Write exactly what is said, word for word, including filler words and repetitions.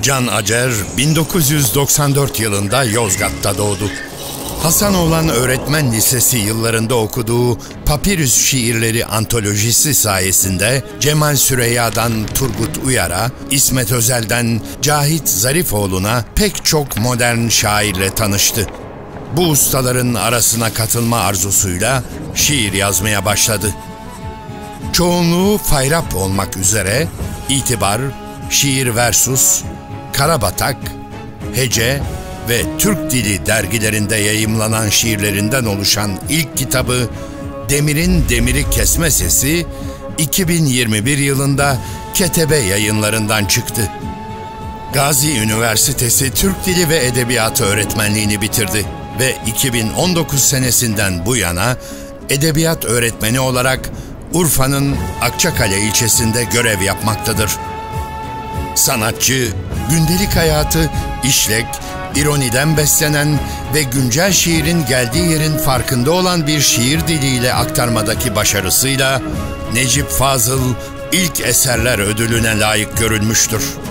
Can Acer bin dokuz yüz doksan dört yılında Yozgat'ta doğdu. Hasanoğlan Öğretmen Lisesi yıllarında okuduğu Papirüs Şiirleri antolojisi sayesinde Cemal Süreyya'dan Turgut Uyar'a, İsmet Özel'den Cahit Zarifoğlu'na pek çok modern şairle tanıştı. Bu ustaların arasına katılma arzusuyla şiir yazmaya başladı. Çoğunluğu Fayrap olmak üzere İtibar, Şiir Versus, Karabatak, Hece ve Türk Dili dergilerinde yayımlanan şiirlerinden oluşan ilk kitabı Demir'in Demiri Kesme Sesi iki bin yirmi bir yılında Ketebe Yayınlarından çıktı. Gazi Üniversitesi Türk Dili ve Edebiyatı öğretmenliğini bitirdi ve iki bin on dokuz senesinden bu yana edebiyat öğretmeni olarak Urfa'nın Akçakale ilçesinde görev yapmaktadır. Sanatçı, gündelik hayatı işlek, ironiden beslenen ve güncel şiirin geldiği yerin farkında olan bir şiir diliyle aktarmadaki başarısıyla Necip Fazıl İlk Eserler Ödülü'ne layık görülmüştür.